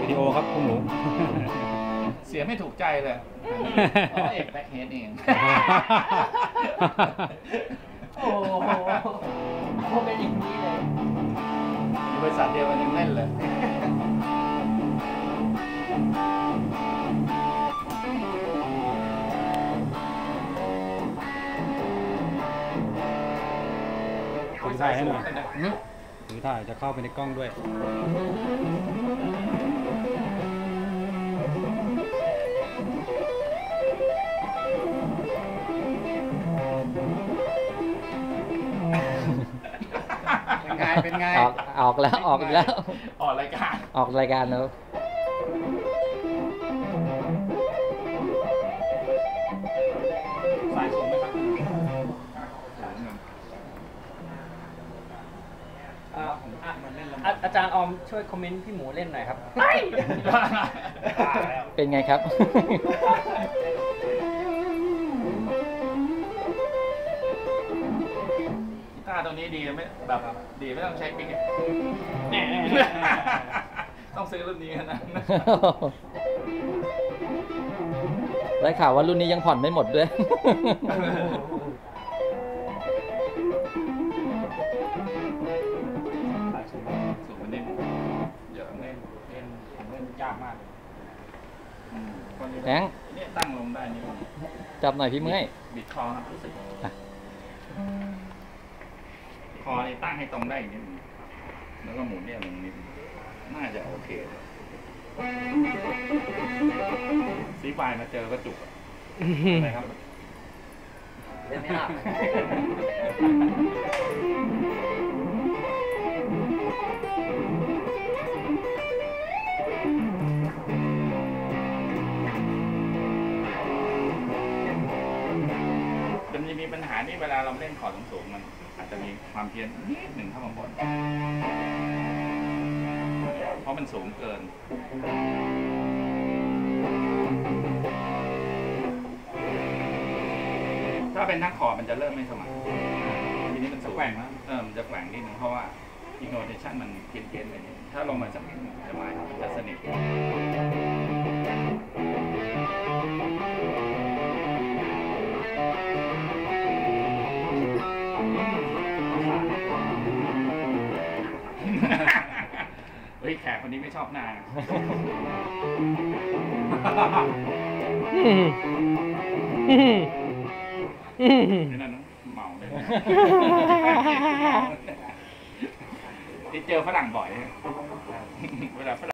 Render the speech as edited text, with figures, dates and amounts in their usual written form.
วิดีโอครับคุณหนูเสียไม่ถูกใจเลยเอกแบ็คเฮดเองโอ้โหโคเป็นอย่างนี้เลยบริษัทเดียวกันยังเล่นเลยถือถ่ายให้หน่อยถือถ่ายจะเข้าไปในกล้องด้วยเป็นไงออกแล้วออกอีกแล้วออกรายการแล้วสายสูงไหมครับอาจารย์ออมช่วยคอมเมนต์พี่หมูเล่นหน่อยครับเป็นไงครับกีตาร์ตัวนี้ดีไม่แบบดีไม่ต้องใช้ปิ๊กต้องซื้อรุ่นนี้นะได้ข่าวว่ารุ่นนี้ยังผ่อนไม่หมดด้วยสูงมันเล่นเยอะเล่นยากมากแบงค์เนี่ยตั้งลงได้นี่จับหน่อยพี่เมื่อยบิดคอครับรู้สึกคอนี่ตั้งให้ตรงได้นิดนึงแล้วก็หมุนเนี่ยลงนิดน่าจะโอเคซีปลายมาเจอก็จุกอะไรครับเล่นไม่หลับมันจะมีปัญหาที่เวลาเราเล่นคอร์ดสูงๆมันอาจจะมีความเพี้ยนนิดหนึ่งเข้ามาบนเพราะมันสูงเกินถ้าเป็นทั้งคอร์ดมันจะเริ่มไม่สม่ำทีนี้มันสูงมันจะแกว่งนิดนึงเพราะว่าอินโนเทชันมันเพี้ยนๆไปนิดถ้าลงมาสักนิดนึงจะไม่มันจะสนิทเฮ้ยแขกคนนี้ไม่ชอบหน้านั่นเมาเลยที่เจอฝรั่งบ่อยเวลาฝรั่ง